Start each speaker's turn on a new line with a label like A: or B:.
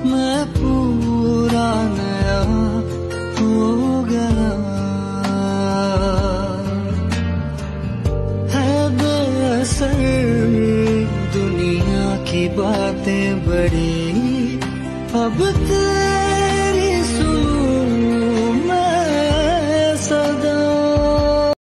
A: मैं पूरा नया हो गया। है बेअसर दुनिया की बातें बड़ी, अब तेरे